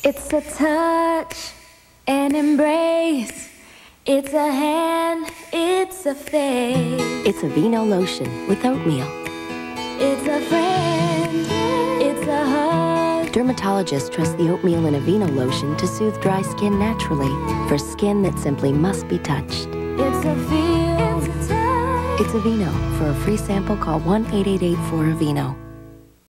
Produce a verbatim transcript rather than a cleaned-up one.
It's a touch, an embrace. It's a hand, it's a face. It's Aveeno lotion with oatmeal. It's a friend, it's a hug. Dermatologists trust the oatmeal in Aveeno lotion to soothe dry skin naturally for skin that simply must be touched. It's a feel, it's a touch. It's Aveeno. For a free sample, call one eight eight eight four Aveeno.